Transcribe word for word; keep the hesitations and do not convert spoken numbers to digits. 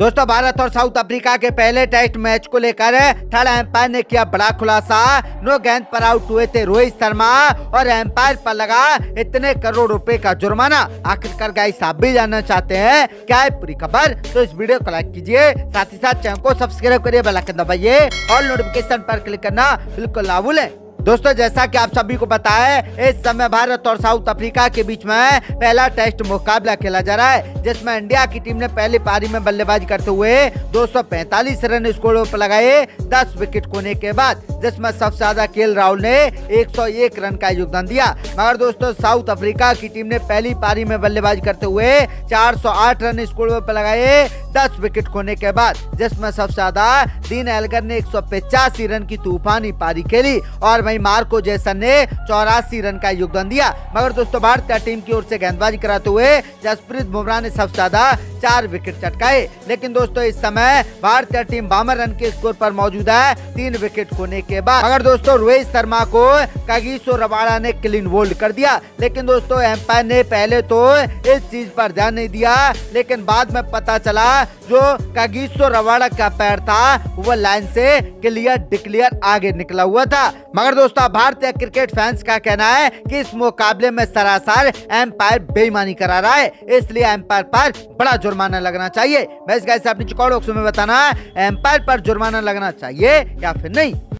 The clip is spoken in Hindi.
दोस्तों भारत और साउथ अफ्रीका के पहले टेस्ट मैच को लेकर थर्ड एम्पायर ने किया बड़ा खुलासा। नो गेंद पर आउट हुए थे रोहित शर्मा और एम्पायर पर लगा इतने करोड़ रुपए का जुर्माना। आखिरकार गाइस आप भी जानना चाहते हैं क्या है पूरी खबर, तो इस वीडियो को लाइक कीजिए, साथ ही साथ चैनल को सब्सक्राइब करिए, बेल आइकन दबाइए और नोटिफिकेशन पर क्लिक करना बिल्कुल ना भूलें। दोस्तों जैसा कि आप सभी को पता है, इस समय भारत और साउथ अफ्रीका के बीच में पहला टेस्ट मुकाबला खेला जा रहा है, जिसमें इंडिया की टीम ने पहली पारी में बल्लेबाजी करते हुए दो सौ पैंतालीस रन स्कोर पर लगाए दस विकेट खोने के बाद, जिसमें सबसे ज्यादा केएल राहुल ने एक सौ एक रन का योगदान दिया। मगर दोस्तों साउथ अफ्रीका की टीम ने पहली पारी में बल्लेबाजी करते हुए चार सौ आठ रन स्कोर पर लगाए दस विकेट खोने के बाद, जिसमें सबसे ज्यादा डीन एल्गर ने एक सौ पचासी रन की तूफानी पारी खेली और वहीं मार्को जैसन ने चौरासी रन का योगदान दिया। मगर दोस्तों भारतीय टीम की ओर से गेंदबाजी कराते हुए जसप्रीत बुमराह ने सबसे ज्यादा चार विकेट चटकाए। लेकिन दोस्तों इस समय भारतीय टीम बावन रन के स्कोर पर मौजूद है तीन विकेट खोने के बाद। मगर दोस्तों रोहित शर्मा को कागिसो रबाडा ने क्लीन बोल्ड कर दिया। लेकिन दोस्तों एम्पायर ने पहले तो इस चीज पर ध्यान नहीं दिया, लेकिन बाद में पता चला जो कागिसो रबाडा का पैर था वो लाइन से क्लियर डिक्लेयर आगे निकला हुआ था। मगर दोस्तों भारतीय क्रिकेट फैंस का कहना है कि इस मुकाबले में सरासर एम्पायर बेईमानी करा रहा है, इसलिए एम्पायर पर बड़ा जुर्माना लगना चाहिए। वैसे गाइस आप नीचे कमेंट बॉक्स में बताना एम्पायर पर जुर्माना लगना चाहिए या फिर नहीं।